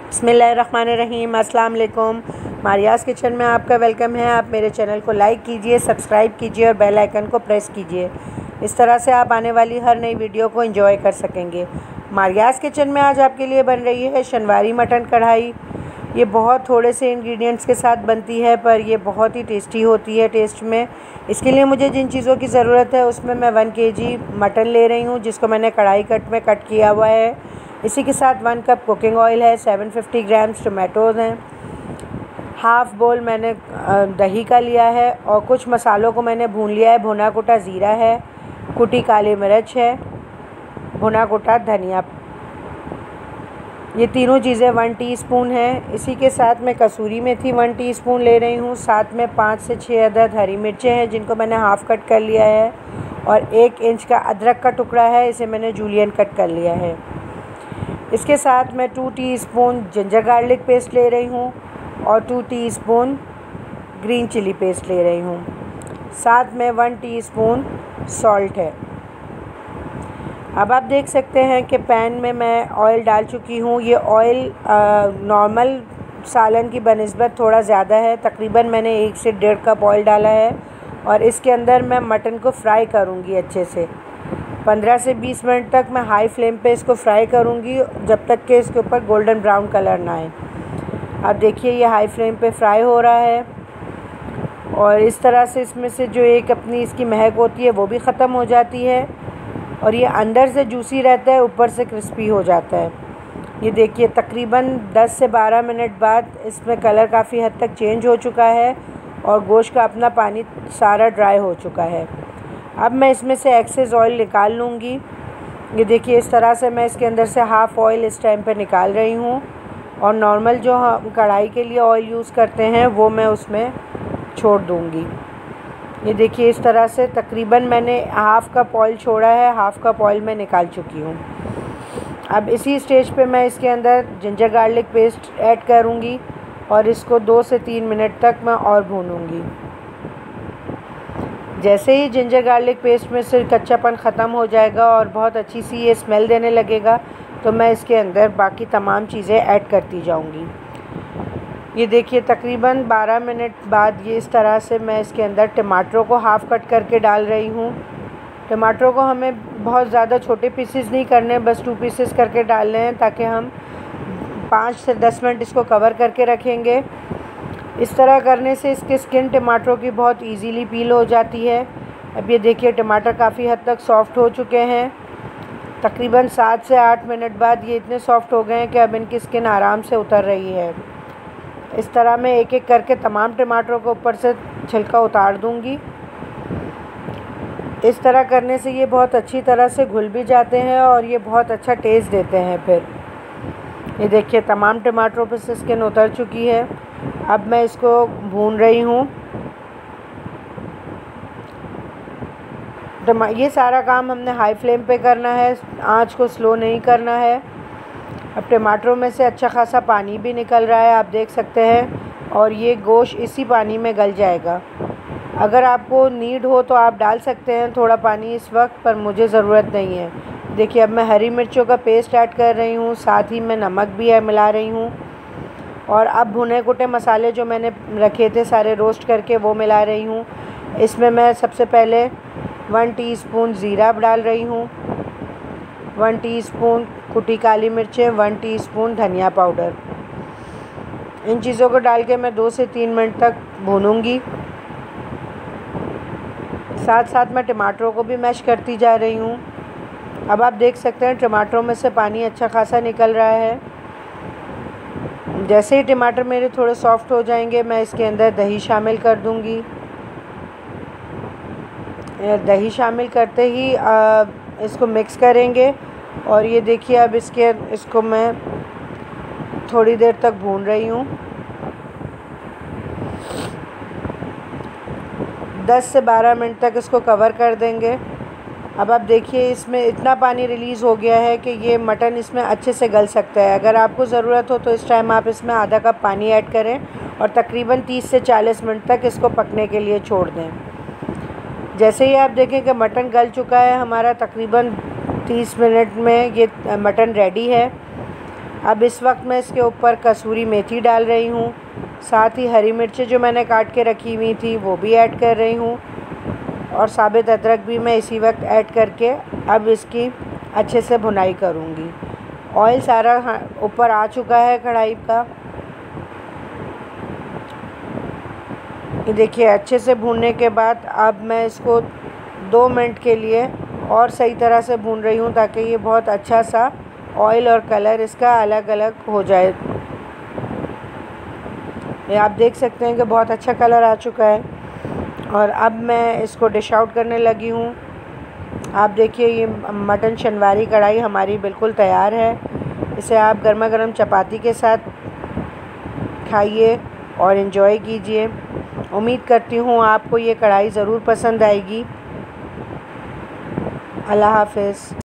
बिस्मिल्लाहिर्रहमानिर्रहीम। अस्सलाम वालेकुम। मारियाज़ किचन में आपका वेलकम है। आप मेरे चैनल को लाइक कीजिए, सब्सक्राइब कीजिए और बेल आइकन को प्रेस कीजिए। इस तरह से आप आने वाली हर नई वीडियो को एंजॉय कर सकेंगे। मारियाज़ किचन में आज आपके लिए बन रही है शनवारी मटन कढ़ाई। ये बहुत थोड़े से इंग्रेडिएंट्स के साथ बनती है, पर ये बहुत ही टेस्टी होती है टेस्ट में। इसके लिए मुझे जिन चीज़ों की ज़रूरत है उसमें मैं 1 kg मटन ले रही हूँ, जिसको मैंने कढ़ाई कट में कट किया हुआ है। इसी के साथ 1 कप कुकिंग ऑयल है, 750 ग्राम्स टमाटोज़ हैं, हाफ़ बोल मैंने दही का लिया है और कुछ मसालों को मैंने भून लिया है। भुना कुटा ज़ीरा है, कुटी काली मिर्च है, भुना कुटा धनिया। ये तीनों चीज़ें 1 टीस्पून है। इसी के साथ मैं कसूरी मेथी 1 टीस्पून ले रही हूँ। साथ में 5 से 6 अदद हरी मिर्चें हैं, जिनको मैंने हाफ़ कट कर लिया है, और 1 इंच का अदरक का टुकड़ा है, इसे मैंने जूलियन कट कर लिया है। इसके साथ मैं 2 टीस्पून जिंजर गार्लिक पेस्ट ले रही हूँ और 2 टीस्पून ग्रीन चिली पेस्ट ले रही हूँ। साथ में 1 टीस्पून सॉल्ट है। अब आप देख सकते हैं कि पैन में मैं ऑयल डाल चुकी हूँ। ये ऑयल नॉर्मल सालन की बनिस्बत थोड़ा ज़्यादा है, तकरीबन मैंने 1 से 1.5 कप ऑयल डाला है। और इसके अंदर मैं मटन को फ्राई करूँगी अच्छे से। 15 से 20 मिनट तक मैं हाई फ्लेम पे इसको फ्राई करूँगी, जब तक कि इसके ऊपर गोल्डन ब्राउन कलर ना आए। अब देखिए ये हाई फ्लेम पे फ्राई हो रहा है, और इस तरह से इसमें से जो एक अपनी इसकी महक होती है वो भी ख़त्म हो जाती है, और ये अंदर से जूसी रहता है, ऊपर से क्रिस्पी हो जाता है। ये देखिए तकरीबन 10 से 12 मिनट बाद इसमें कलर काफ़ी हद तक चेंज हो चुका है और गोश्त का अपना पानी सारा ड्राई हो चुका है। अब मैं इसमें से एक्सेस ऑयल निकाल लूँगी। ये देखिए इस तरह से मैं इसके अंदर से हाफ़ ऑयल इस टाइम पे निकाल रही हूँ, और नॉर्मल जो हम कढ़ाई के लिए ऑयल यूज़ करते हैं वो मैं उसमें छोड़ दूँगी। ये देखिए इस तरह से तकरीबन मैंने हाफ़ कप ऑयल छोड़ा है, हाफ़ कप ऑयल मैं निकाल चुकी हूँ। अब इसी स्टेज पे मैं इसके अंदर जिंजर गार्लिक पेस्ट ऐड करूँगी और इसको 2 से 3 मिनट तक मैं और भूनूँगी। जैसे ही जिंजर गार्लिक पेस्ट में से कच्चापन ख़त्म हो जाएगा और बहुत अच्छी सी ये स्मेल देने लगेगा, तो मैं इसके अंदर बाकी तमाम चीज़ें ऐड करती जाऊँगी। ये देखिए तकरीबन 12 मिनट बाद ये इस तरह से मैं इसके अंदर टमाटरों को हाफ़ कट करके डाल रही हूँ। टमाटरों को हमें बहुत ज़्यादा छोटे पीसेस नहीं करने, बस 2 पीसेस करके डालने हैं, ताकि हम 5 से 10 मिनट इसको कवर करके रखेंगे। इस तरह करने से इसके स्किन टमाटरों की बहुत इजीली पील हो जाती है। अब ये देखिए टमाटर काफ़ी हद तक सॉफ़्ट हो चुके हैं। तकरीबन 7 से 8 मिनट बाद ये इतने सॉफ़्ट हो गए हैं कि अब इनकी स्किन आराम से उतर रही है। इस तरह मैं एक एक करके तमाम टमाटरों को ऊपर से छिलका उतार दूँगी। इस तरह करने से ये बहुत अच्छी तरह से घुल भी जाते हैं और ये बहुत अच्छा टेस्ट देते हैं। फिर ये देखिए तमाम टमाटरों पर से स्किन उतर चुकी है। अब मैं इसको भून रही हूँ। ये सारा काम हमने हाई फ्लेम पे करना है, आंच को स्लो नहीं करना है। अब टमाटरों में से अच्छा खासा पानी भी निकल रहा है, आप देख सकते हैं, और ये गोश्त इसी पानी में गल जाएगा। अगर आपको नीड हो तो आप डाल सकते हैं थोड़ा पानी इस वक्त, पर मुझे ज़रूरत नहीं है। देखिए अब मैं हरी मिर्चों का पेस्ट ऐड कर रही हूँ, साथ ही मैं नमक भी मिला रही हूँ, और अब भुने कुटे मसाले जो मैंने रखे थे सारे रोस्ट करके वो मिला रही हूँ। इसमें मैं सबसे पहले 1 टीस्पून ज़ीरा डाल रही हूँ, 1 टीस्पून कुटी काली मिर्चें, 1 टीस्पून धनिया पाउडर। इन चीज़ों को डाल के मैं 2 से 3 मिनट तक भूनूँगी। साथ साथ मैं टमाटरों को भी मैश करती जा रही हूँ। अब आप देख सकते हैं टमाटरों में से पानी अच्छा खासा निकल रहा है। जैसे ही टमाटर मेरे थोड़े सॉफ़्ट हो जाएंगे, मैं इसके अंदर दही शामिल कर दूँगी। दही शामिल करते ही इसको मिक्स करेंगे, और ये देखिए अब इसको मैं थोड़ी देर तक भून रही हूँ। 10 से 12 मिनट तक इसको कवर कर देंगे। अब आप देखिए इसमें इतना पानी रिलीज़ हो गया है कि ये मटन इसमें अच्छे से गल सकता है। अगर आपको ज़रूरत हो तो इस टाइम आप इसमें आधा कप पानी ऐड करें और तकरीबन 30 से 40 मिनट तक इसको पकने के लिए छोड़ दें। जैसे ही आप देखें कि मटन गल चुका है हमारा, तकरीबन 30 मिनट में ये मटन रेडी है। अब इस वक्त मैं इसके ऊपर कसूरी मेथी डाल रही हूँ, साथ ही हरी मिर्चें जो मैंने काट के रखी हुई थी वो भी ऐड कर रही हूँ, और साबित अदरक भी मैं इसी वक्त ऐड करके अब इसकी अच्छे से भुनाई करूँगी। ऑयल सारा ऊपर आ चुका है कढ़ाई का। ये देखिए अच्छे से भूनने के बाद अब मैं इसको 2 मिनट के लिए और सही तरह से भून रही हूँ, ताकि ये बहुत अच्छा सा ऑयल और कलर इसका अलग अलग हो जाए। ये आप देख सकते हैं कि बहुत अच्छा कलर आ चुका है, और अब मैं इसको डिश आउट करने लगी हूँ। आप देखिए ये मटन शनवारी कढ़ाई हमारी बिल्कुल तैयार है। इसे आप गर्मा गर्म चपाती के साथ खाइए और इन्जॉय कीजिए। उम्मीद करती हूँ आपको ये कढ़ाई ज़रूर पसंद आएगी। अल्लाह हाफ़िज़।